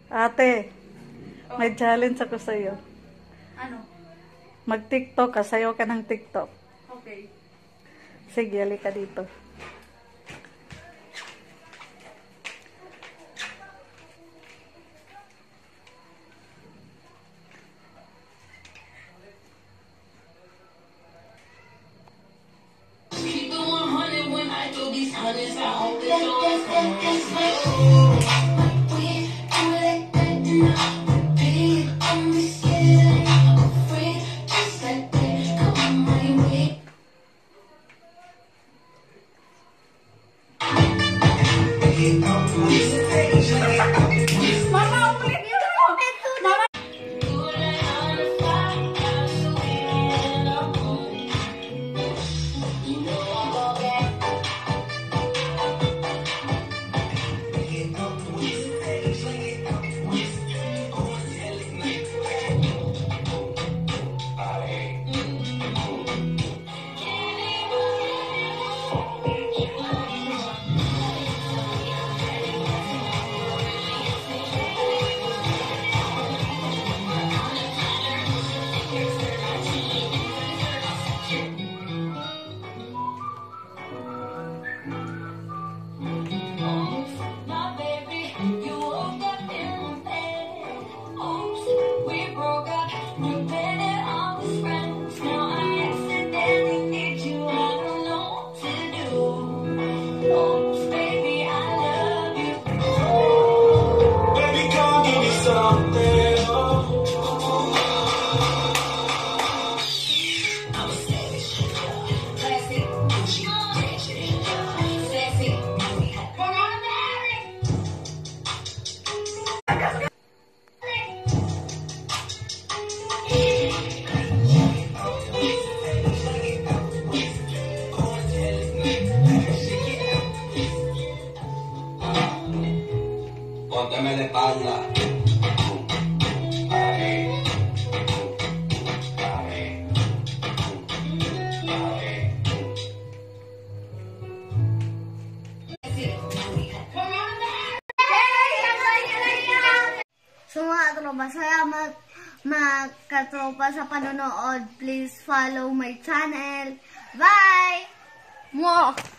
Ate, may challenge ako sa'yo. Ano? Mag-TikTok ka, sayo ka ng TikTok. Okay. Sige, halika dito. Pónteme de espalda. So mga tropa, salamat magkatropa sa panonood. Please follow my channel. Bye! Mwah!